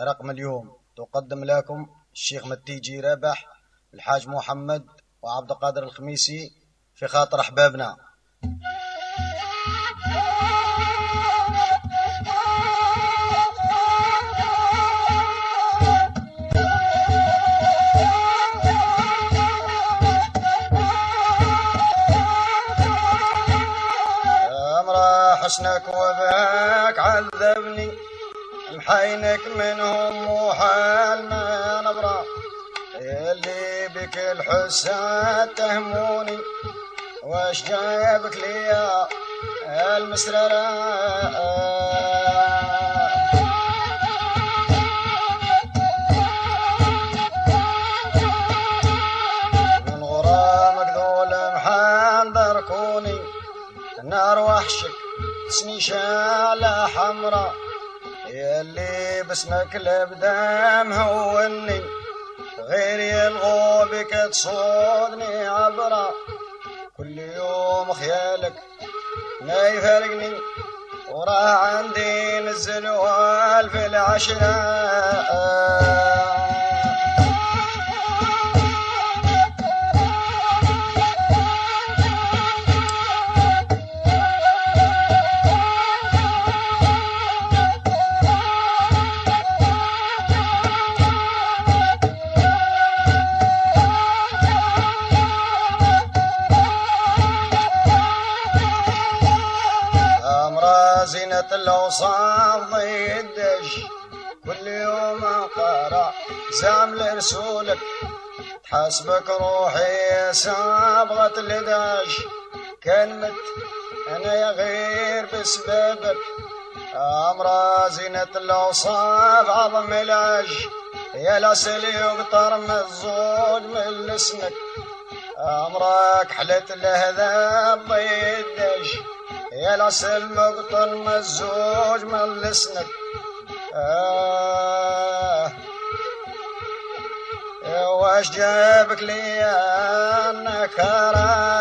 رقم اليوم تقدم لكم الشيخ متيجي رابح، الحاج محمد وعبد القادر الخميسي في خاطر أحبابنا. حسنك وباك عذبني، محينك منهم وحال ما نبرى، اللي بك الحسات تهموني، واش جابك ليا المسررة؟ من غرامك ذول محندركوني، النار وحشك سني شالة حمرا، يلي باسمك الابدا مهوني، غير يلغوبك تصودني عبرا، كل يوم خيالك ما يفارقني، وراه عندي نزل والف العشرة. زينة الأوصاف ضيدش، كل يوم أقرأ زعم لرسولك، تحسبك روحي سابغة الداش، كان مت أنا يا غير بسببك، أمرا زينة الأوصاف عظم العش، يا العسل يقطر من الزوج من لسنك، أمراك حلت الهذاب ضيدش، يا العسل مقطن مزوج من لسنك. واش جابك ليا النكرة؟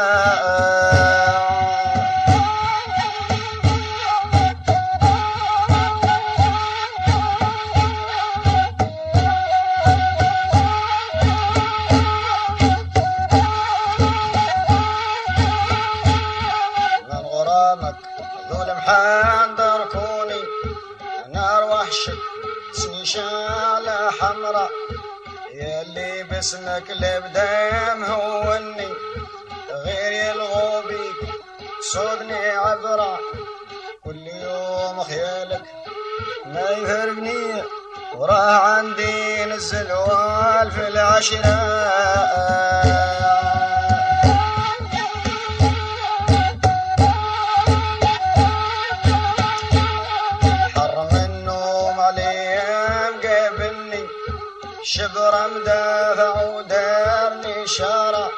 حندركوني، نار وحشك سني شالة حمرا، يلي باسمك الابدا مهوني، غير يلغو بيك صودني عبرا، كل يوم خيالك ما يفرقني، وراه عندي نزل والف العشرة. شبر مدافع ودارني شارع،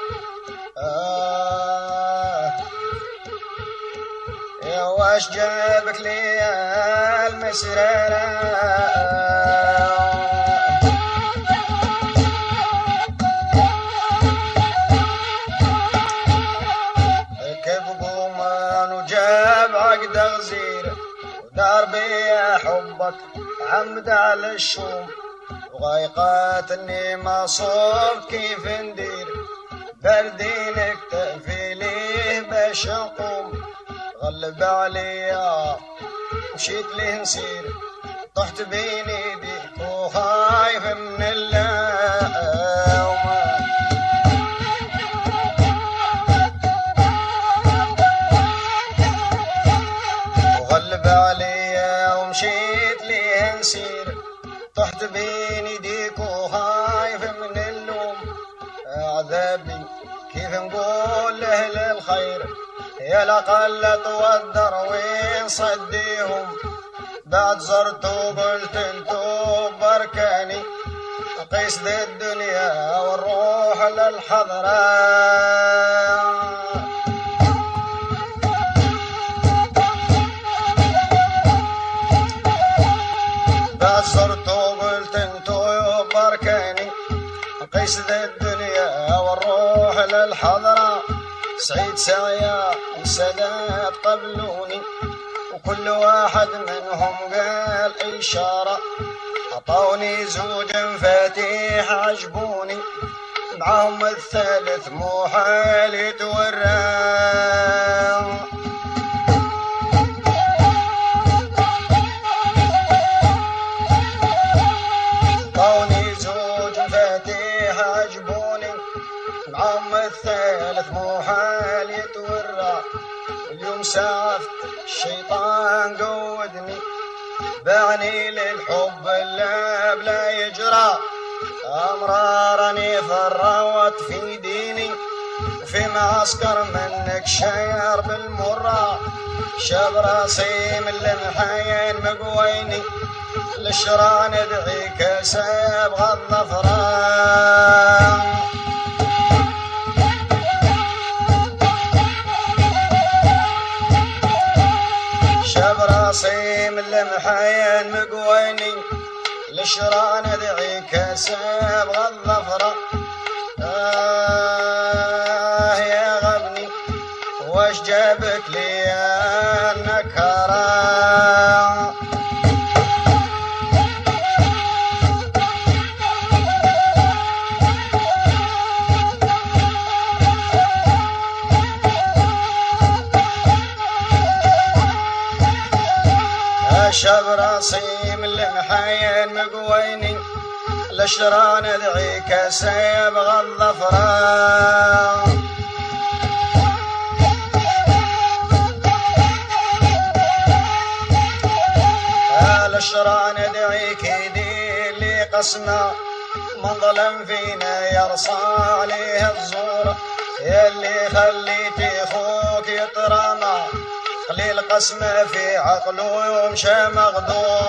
يا واش جابك ليا المسررة؟ ركب قومان وجاب عقد غزير، ودار بيا حبك عمد على الشوم، وغايقاتني ما صوب كيف ندير، بردينك تأفيليه باش نقوم، غلب عليا مشيت ليه نسير، طحت بين ايديك وخايف من اللوم، وغلب عليا ومشيت ليه نسير، طحت بين ايديك وخايف من اللوم، عذابي كيف نقول لاهل الخير، يا لقل تودر وين صديهم، بعد زرت وقلت انتو بركاني، قيس ذي الدنيا والروح للحضرة، بعد زرت وقلت انتو بركاني، قيس ذي الدنيا والروح للحضرة، سعيد سعيا السادات قبلوني، وكل واحد منهم قال إشارة، عطوني زوج مفاتيح عجبوني، معهم الثالث مو حال يتورى. عطوني زوج مفاتيح عجبوني، معهم الثالث مو حال يتورى. اليوم سعفت الشيطان قودني، باعني للحب اللي بلا يجرى. أمرارني فروت في ديني، وفي معسكر منك شير بالمرة. شاب راسي من المحاين مقويني، للشرع ندعيك سابغ الظفران. شاب راسي من المحاين مقويني، للشرع ندعيك سابغ الظفرة. يا غبني واش جابك لي النكرة؟ شاب راسي من المحاين مقويني، للشرع ندعيك سابغ الظفرة. للشرع ندعيك يدير لي قسمة، من ظلم فينا يرصى عليه الزور. يلي خليتي خوك يترمى، قليل قسمه في عقله ومشى مغدور.